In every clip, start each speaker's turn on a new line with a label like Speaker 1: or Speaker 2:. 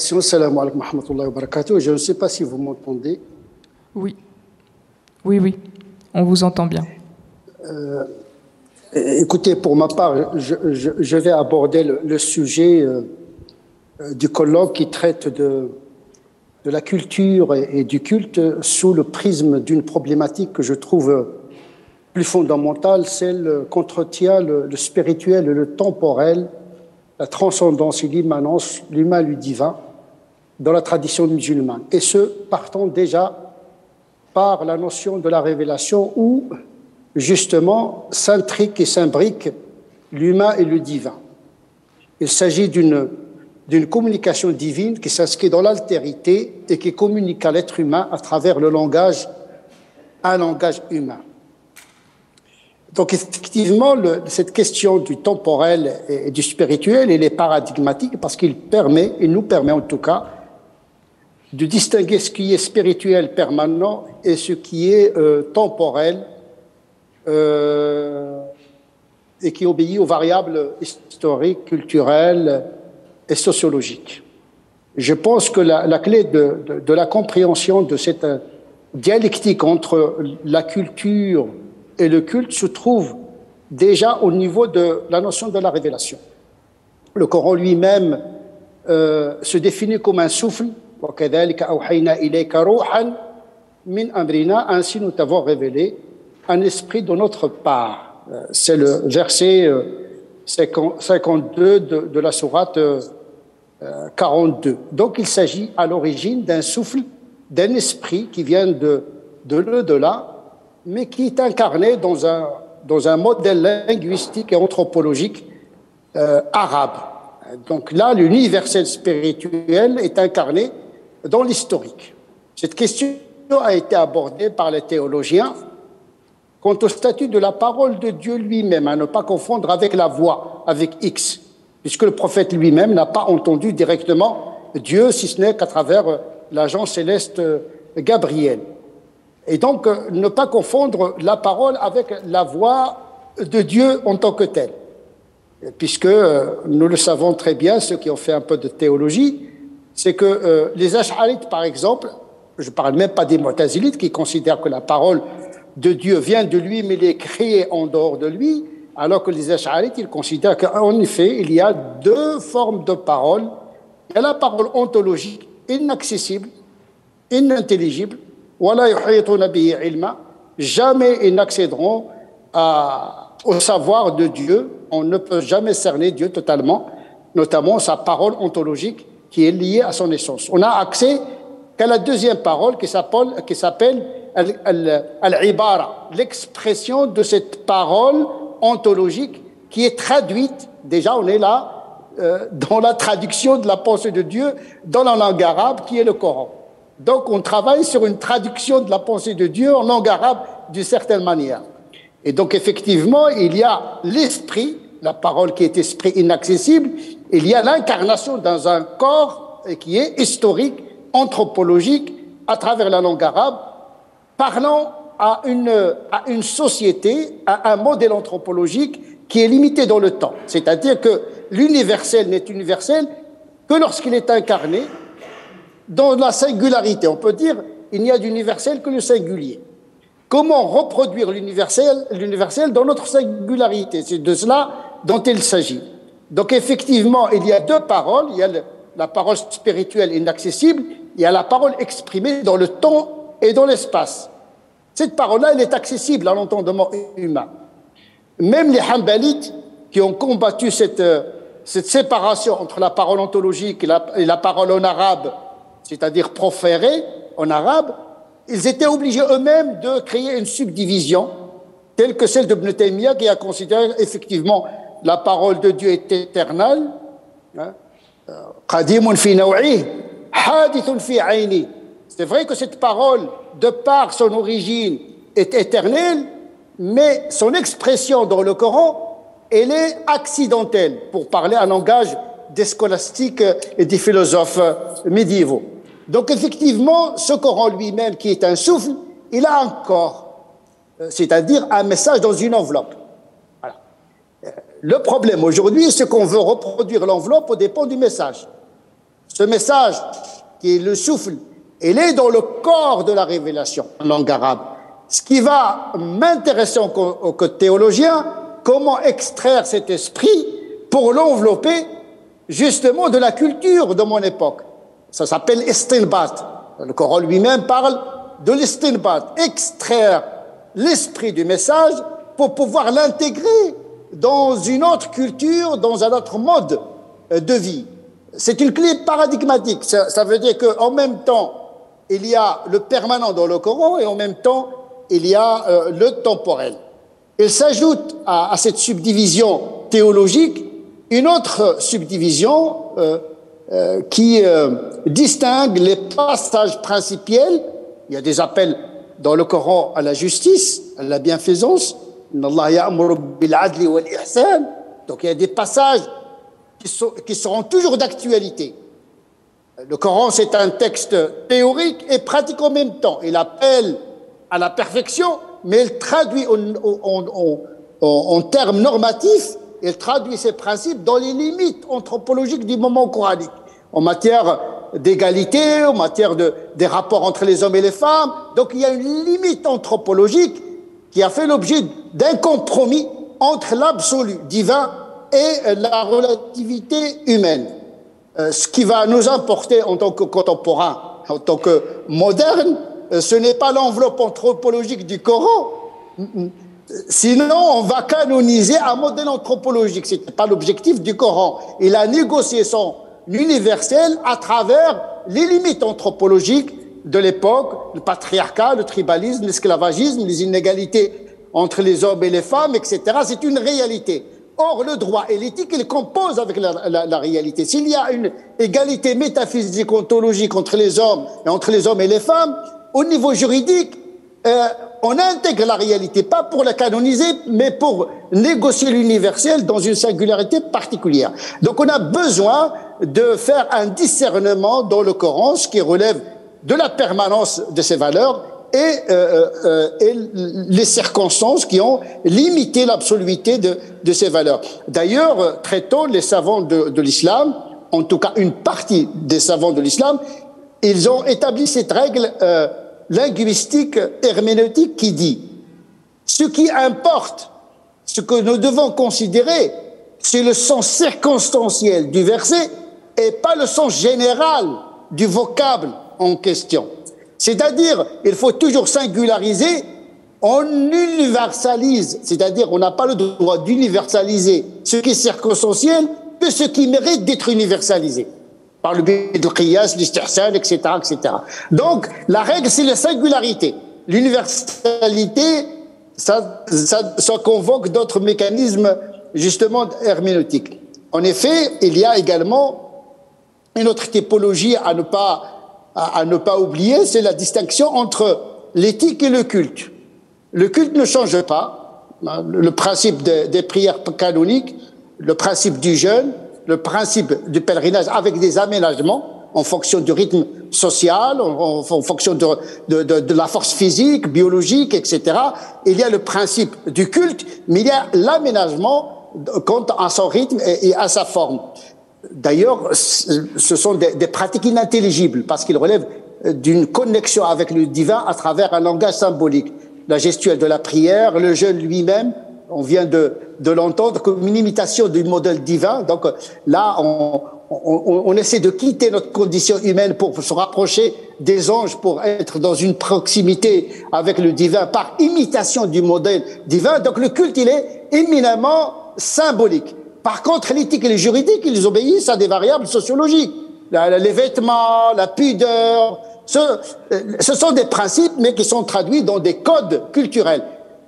Speaker 1: Salam alaikum wa rahmatullahi wa barakatuh. Je ne sais pas si vous m'entendez.
Speaker 2: Oui. Oui, on vous entend bien.
Speaker 1: Écoutez, pour ma part, je vais aborder le sujet du colloque qui traite de la culture et du culte sous le prisme d'une problématique que je trouve plus fondamentale, celle qu'entretient le spirituel et le temporel, la transcendance et l'immanence, l'humain et le divin, dans la tradition musulmane. Et ce, partant déjà par la notion de la révélation où, justement, s'intrique et s'imbrique l'humain et le divin. Il s'agit d'une communication divine qui s'inscrit dans l'altérité et qui communique à l'être humain à travers un langage humain. Donc effectivement, cette question du temporel et du spirituel, elle est paradigmatique parce il nous permet en tout cas de distinguer ce qui est spirituel permanent et ce qui est temporel et qui obéit aux variables historiques, culturelles et sociologiques. Je pense que la clé de la compréhension de cette dialectique entre la culture et le culte se trouve déjà au niveau de la notion de la révélation. Le Coran lui-même se définit comme un souffle. Ainsi nous t'avons révélé un esprit de notre part. C'est le verset 52 de la sourate 42. Donc il s'agit à l'origine d'un souffle, d'un esprit qui vient de l'au-delà, mais qui est incarné dans un modèle linguistique et anthropologique arabe. Donc là, l'universel spirituel est incarné dans l'historique. Cette question a été abordée par les théologiens quant au statut de la parole de Dieu lui-même, à ne pas confondre avec la voix, avec X, puisque le prophète lui-même n'a pas entendu directement Dieu, si ce n'est qu'à travers l'agent céleste Gabriel. Et donc, ne pas confondre la parole avec la voix de Dieu en tant que telle. Puisque nous le savons très bien, ceux qui ont fait un peu de théologie, c'est que les Ash'arites, par exemple, je ne parle même pas des Mu'tazilites qui considèrent que la parole de Dieu vient de lui, mais il est créé en dehors de lui, alors que les Ash'arites, ils considèrent qu'en effet, il y a deux formes de parole. Il y a la parole ontologique, inaccessible, inintelligible, jamais ils n'accéderont au savoir de Dieu. On ne peut jamais cerner Dieu totalement, notamment sa parole ontologique qui est liée à son essence. On n'a accès qu'à la deuxième parole qui s'appelle al-ibara, l'expression de cette parole ontologique qui est traduite. Déjà, on est là dans la traduction de la pensée de Dieu dans la langue arabe qui est le Coran. Donc, on travaille sur une traduction de la pensée de Dieu en langue arabe d'une certaine manière. Et donc, effectivement, il y a l'esprit, la parole qui est esprit inaccessible, il y a l'incarnation dans un corps qui est historique, anthropologique, à travers la langue arabe, parlant à une société, à un modèle anthropologique qui est limité dans le temps. C'est-à-dire que l'universel n'est universel que lorsqu'il est incarné dans la singularité. On peut dire il n'y a d'universel que le singulier. Comment reproduire l'universel dans notre singularité? C'est de cela dont il s'agit. Donc effectivement, il y a deux paroles. Il y a la parole spirituelle inaccessible, il y a la parole exprimée dans le temps et dans l'espace. Cette parole-là, elle est accessible à l'entendement humain. Même les Hanbalites qui ont combattu cette séparation entre la parole ontologique et la parole en arabe, c'est-à-dire proférée en arabe, ils étaient obligés eux-mêmes de créer une subdivision telle que celle d'Ibn Taymiyyah qui a considéré effectivement la parole de Dieu est éternelle. Qadimun fi naw'ihi, hadithun fi 'ayni. C'est vrai que cette parole, de par son origine, est éternelle, mais son expression dans le Coran, elle est accidentelle, pour parler un langage des scolastiques et des philosophes médiévaux. Donc effectivement, ce Coran lui-même, qui est un souffle, il a un corps, c'est-à-dire un message dans une enveloppe. Voilà. Le problème aujourd'hui, c'est qu'on veut reproduire l'enveloppe au dépend du message. Ce message, qui est le souffle, il est dans le corps de la révélation en langue arabe. Ce qui va m'intéresser en tant que théologien, comment extraire cet esprit pour l'envelopper justement de la culture de mon époque. Ça s'appelle istinbat. Le Coran lui-même parle de l'istinbat, extraire l'esprit du message pour pouvoir l'intégrer dans une autre culture, dans un autre mode de vie. C'est une clé paradigmatique. Ça veut dire qu'en même temps, il y a le permanent dans le Coran et en même temps, il y a le temporel. Il s'ajoute à cette subdivision théologique une autre subdivision qui distingue les passages principiels. Il y a des appels dans le Coran à la justice, à la bienfaisance. Allah ya'muru bil adli wal ihsan. Donc il y a des passages qui seront toujours d'actualité. Le Coran, c'est un texte théorique et pratique en même temps. Il appelle à la perfection, mais il traduit en termes normatifs, il traduit ces principes dans les limites anthropologiques du moment coranique, en matière d'égalité, en matière des rapports entre les hommes et les femmes. Donc il y a une limite anthropologique qui a fait l'objet d'un compromis entre l'absolu divin et la relativité humaine. Ce qui va nous importer en tant que contemporains, en tant que modernes, ce n'est pas l'enveloppe anthropologique du Coran. Sinon, on va canoniser un modèle anthropologique. Ce n'est pas l'objectif du Coran. Il a négocié son universel à travers les limites anthropologiques de l'époque, le patriarcat, le tribalisme, l'esclavagisme, les inégalités entre les hommes et les femmes, etc. C'est une réalité. Or, le droit et l'éthique, ils composent avec la réalité. S'il y a une égalité métaphysique, ontologique entre les hommes et les femmes, au niveau juridique, on intègre la réalité, pas pour la canoniser, mais pour négocier l'universel dans une singularité particulière. Donc on a besoin de faire un discernement dans le Coran, ce qui relève de la permanence de ces valeurs et les circonstances qui ont limité l'absoluité de ces valeurs. D'ailleurs, très tôt, les savants de l'islam, en tout cas une partie des savants de l'islam, ils ont établi cette règle linguistique, herméneutique qui dit « Ce qui importe, ce que nous devons considérer, c'est le sens circonstanciel du verset et pas le sens général du vocable en question. » C'est-à-dire, il faut toujours singulariser, on universalise, c'est-à-dire on n'a pas le droit d'universaliser ce qui est circonstanciel que ce qui mérite d'être universalisé. Par le biais de qiyas, l'istihsan, etc., etc. Donc, la règle, c'est la singularité. L'universalité, ça convoque d'autres mécanismes, justement, herméneutiques. En effet, il y a également une autre typologie à ne pas oublier, c'est la distinction entre l'éthique et le culte. Le culte ne change pas. Le principe des prières canoniques, le principe du jeûne, le principe du pèlerinage avec des aménagements en fonction du rythme social, en fonction de la force physique, biologique, etc. Il y a le principe du culte, mais il y a l'aménagement quant à son rythme et à sa forme. D'ailleurs, ce sont des pratiques inintelligibles parce qu'ils relèvent d'une connexion avec le divin à travers un langage symbolique. La gestuelle de la prière, le jeûne lui-même, on vient de l'entendre comme une imitation du modèle divin. Donc là, on essaie de quitter notre condition humaine pour se rapprocher des anges, pour être dans une proximité avec le divin par imitation du modèle divin. Donc le culte, il est éminemment symbolique. Par contre, l'éthique et le juridique, ils obéissent à des variables sociologiques. Les vêtements, la pudeur, ce sont des principes, mais qui sont traduits dans des codes culturels.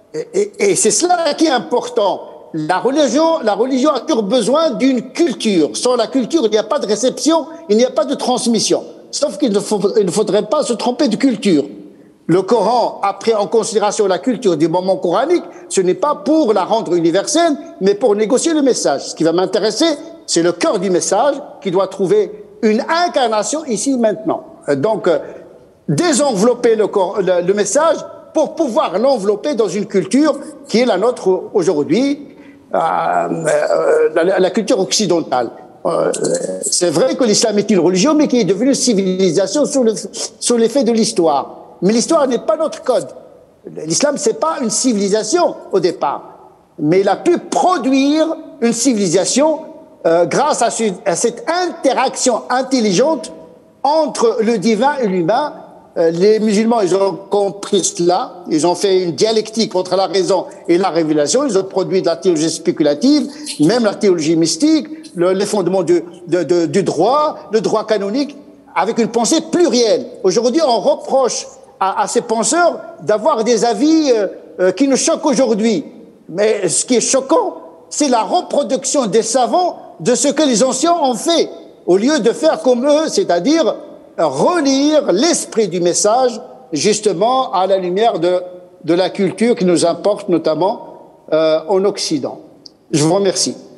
Speaker 1: Et c'est cela qui est important. La religion a toujours besoin d'une culture. Sans la culture, il n'y a pas de réception, il n'y a pas de transmission. Sauf qu'il ne faudrait pas se tromper de culture. Le Coran a pris en considération la culture du moment coranique, ce n'est pas pour la rendre universelle, mais pour négocier le message. Ce qui va m'intéresser, c'est le cœur du message qui doit trouver une incarnation ici maintenant. Donc, désenvelopper le message pour pouvoir l'envelopper dans une culture qui est la nôtre aujourd'hui, la culture occidentale. c'est vrai que l'islam est une religion, mais qui est devenue une civilisation sous l'effet de l'histoire. Mais l'histoire n'est pas notre code. L'islam, c'est pas une civilisation au départ, mais il a pu produire une civilisation grâce à cette interaction intelligente entre le divin et l'humain. Les musulmans, ils ont compris cela, ils ont fait une dialectique entre la raison et la révélation, ils ont produit de la théologie spéculative, même la théologie mystique, les fondements du droit, le droit canonique, avec une pensée plurielle. Aujourd'hui, on reproche à ces penseurs d'avoir des avis qui nous choquent aujourd'hui. Mais ce qui est choquant, c'est la reproduction des savants de ce que les anciens ont fait, au lieu de faire comme eux, c'est-à-dire relire l'esprit du message, justement, à la lumière de la culture qui nous importe, notamment en Occident. Je vous remercie.